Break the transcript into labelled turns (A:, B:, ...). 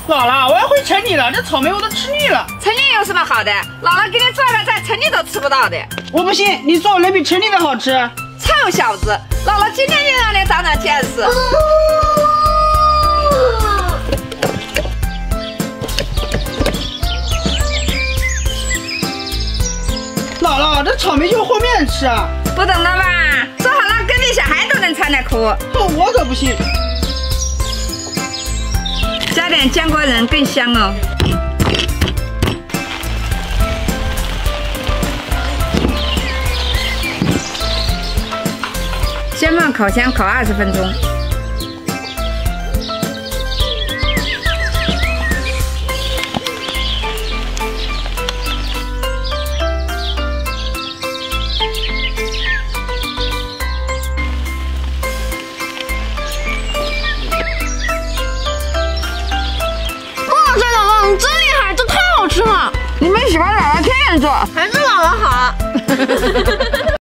A: 姥姥，我要回城里了，这草莓我都吃腻了。
B: 城里有什么好的？姥姥给你做的，在城里都吃不到的。
A: 我不信，你做能比城里的好吃？
B: 臭小子，姥姥今天就让你长长见识。
A: 姥姥，这草莓就和面吃啊？
B: 不懂的吧？做好了，隔壁小孩都能尝得苦。
A: 我可不信。
B: 加点浆果仁更香哦。先放烤箱烤20分钟。你们喜欢姥姥天天做，
C: 还是姥姥好。